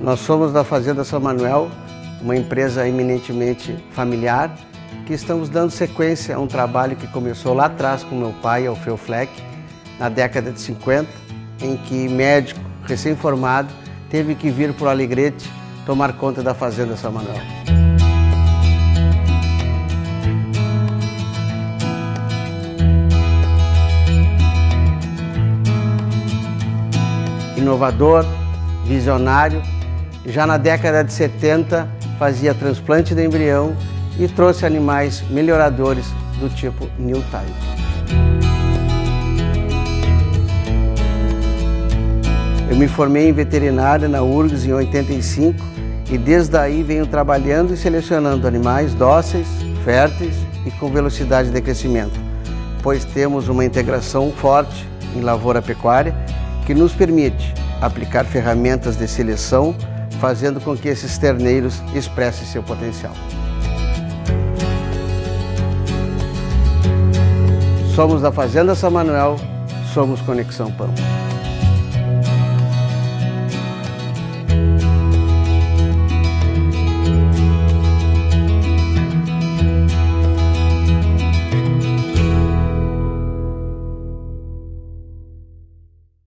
Nós somos da Fazenda São Manuel, uma empresa eminentemente familiar, que estamos dando sequência a um trabalho que começou lá atrás com meu pai, Alfeu Fleck, na década de 50, em que médico recém-formado teve que vir para o Alegrete tomar conta da Fazenda São Manuel. Inovador, visionário, já na década de 70 fazia transplante de embrião e trouxe animais melhoradores do tipo New Type. Eu me formei em veterinária na URGS em 85 e desde aí venho trabalhando e selecionando animais dóceis, férteis e com velocidade de crescimento, pois temos uma integração forte em lavoura-pecuária que nos permite aplicar ferramentas de seleção, fazendo com que esses terneiros expressem seu potencial. Somos da Fazenda São Manuel, somos Conexão Pampa.